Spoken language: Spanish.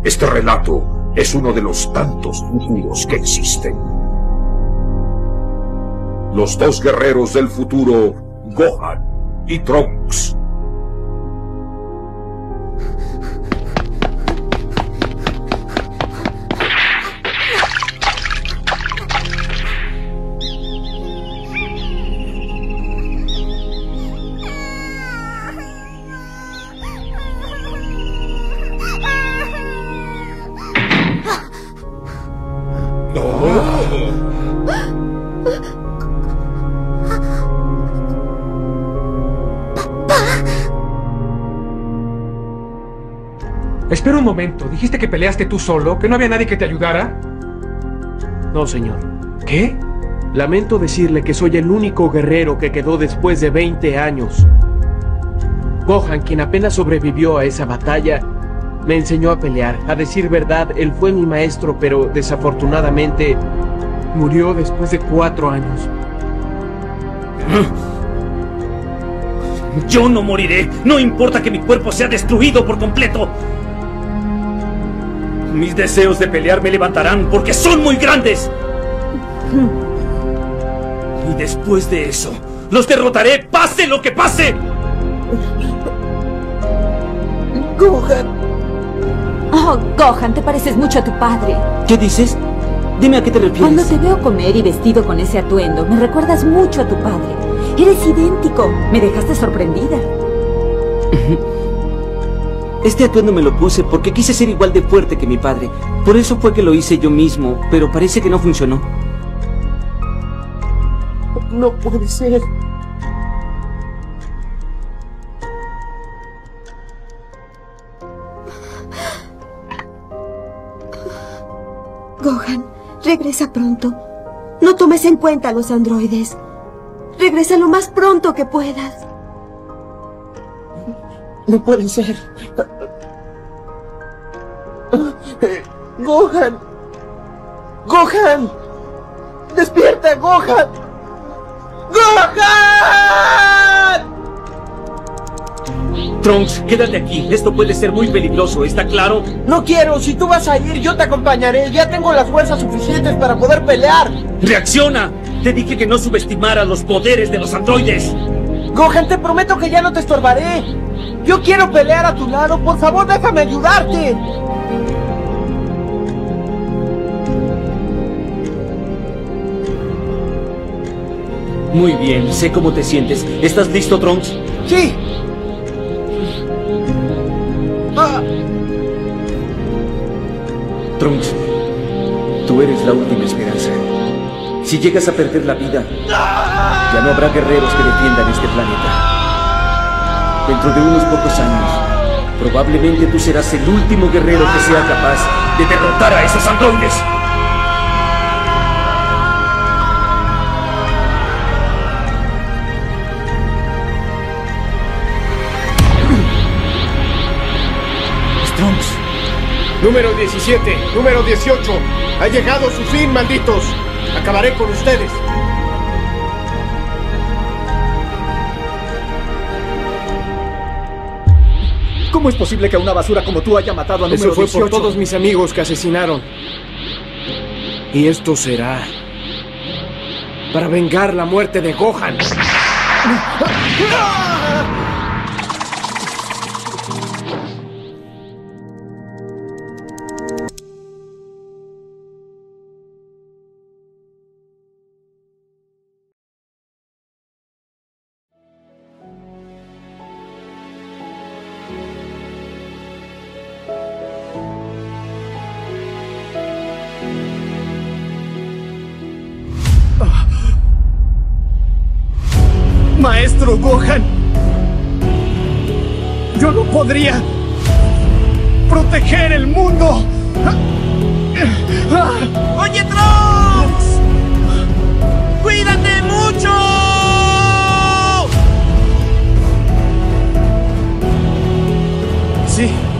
Este relato es uno de los tantos futuros que existen. Los dos guerreros del futuro, Gohan y Trunks. Espera un momento, ¿dijiste que peleaste tú solo? ¿Que no había nadie que te ayudara? No, señor. ¿Qué? Lamento decirle que soy el único guerrero que quedó después de 20 años. Gohan, quien apenas sobrevivió a esa batalla, me enseñó a pelear. A decir verdad, él fue mi maestro, pero desafortunadamente murió después de 4 años. Yo no moriré. No importa que mi cuerpo sea destruido por completo. Mis deseos de pelear me levantarán porque son muy grandes. Y después de eso, los derrotaré, pase lo que pase. Gohan. Oh, Gohan, te pareces mucho a tu padre. ¿Qué dices? Dime a qué te refieres. Cuando te veo comer y vestido con ese atuendo, me recuerdas mucho a tu padre. Eres idéntico. Me dejaste sorprendida. Este atuendo me lo puse porque quise ser igual de fuerte que mi padre. Por eso fue que lo hice yo mismo, pero parece que no funcionó. No puede ser. Gohan, regresa pronto. No tomes en cuenta a los androides. Regresa lo más pronto que puedas. No puede ser. Gohan. Gohan. Despierta, Gohan. ¡Gohan! Trunks, quédate aquí. Esto puede ser muy peligroso, ¿está claro? No quiero. Si tú vas a ir, yo te acompañaré. Ya tengo las fuerzas suficientes para poder pelear. ¡Reacciona! Te dije que no subestimara los poderes de los androides. Gohan, te prometo que ya no te estorbaré. Yo quiero pelear a tu lado. Por favor, déjame ayudarte. Muy bien, sé cómo te sientes. ¿Estás listo, Trunks? Sí. Trunks, tú eres la última esperanza. Si llegas a perder la vida, ya no habrá guerreros que defiendan este planeta. Dentro de unos pocos años, probablemente tú serás el último guerrero que sea capaz de derrotar a esos androides. Trunks. Número 17, número 18. Ha llegado su fin, malditos. Acabaré con ustedes. ¿Cómo es posible que una basura como tú haya matado a número 18? Eso fue por todos mis amigos que asesinaron. Y esto será para vengar la muerte de Gohan. Maestro Gohan, yo no podría proteger el mundo. ¡Oye, Trunks! ¡Cuídate mucho! Sí.